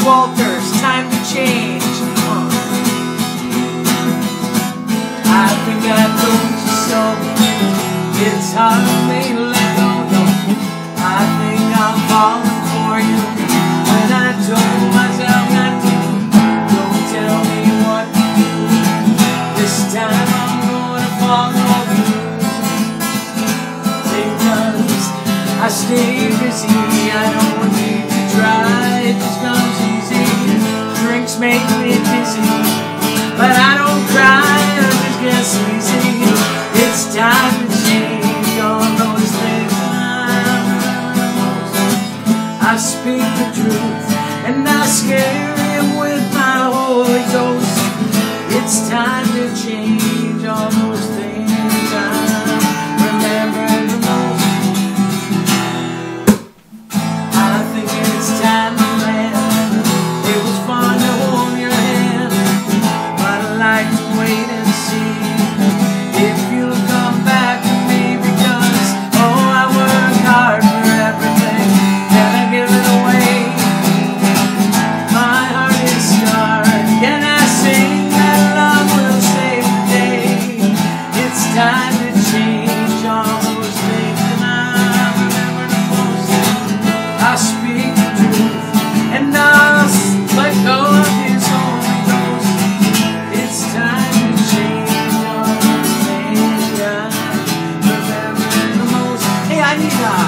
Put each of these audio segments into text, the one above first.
Walters, time to change. I think I told you so. It's hard for me to let go. No, I think I'm falling for you when I told myself not to. Don't tell me what to do. This time I'm gonna follow you. Because I stay busy, I don't need to try. It just comes easy. Drinks make me dizzy, but I don't cry, I just get sleazy. It's time to change all those things I speak the truth, and I scare him with my Holy Ghost. It's time to change all those things I remember the most. I think it's time to land. It was fun to hold your hand, but I like to wait and see if you'll come back to me, because oh, I work hard for everything that I give it away. My heart is scarred, and I sing that love will save the day. It's time to change all those things that I remember the most. I speak the truth, and I'll let go of His Holy Ghost. It's time to change all those things I remember the most. Hey, I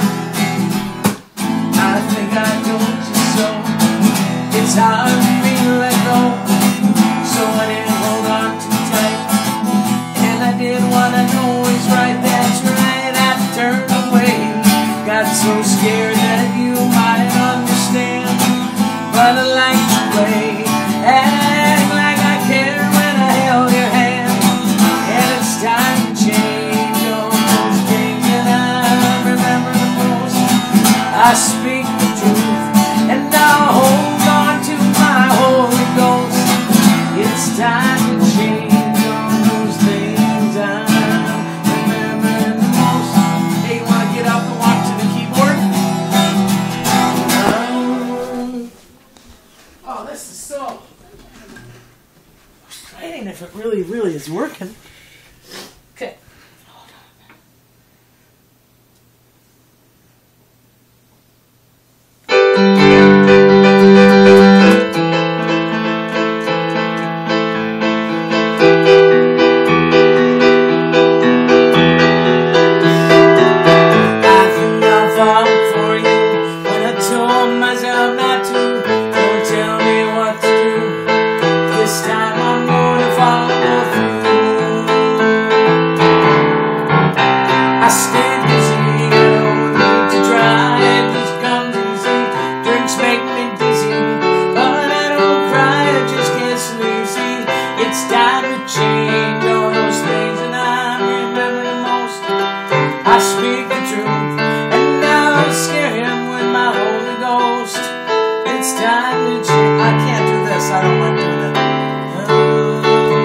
think I told you so. It's hard for me to let go, so I didn't hold on too tight, and I did what I know is right. That's right, I turned away, got so scared that you might understand, but I like to play, act like I care when I held your hand. And it's time to change all those things that I remember the most. I speak the truth, and I'll hold on to my Holy Ghost. It's time to change all those things I remember the most. Hey, you want to get up and walk to the keyboard? Oh, this is so frustrating if it really is working. Okay. It's time to change all those things, and I remember the most. I speak the truth.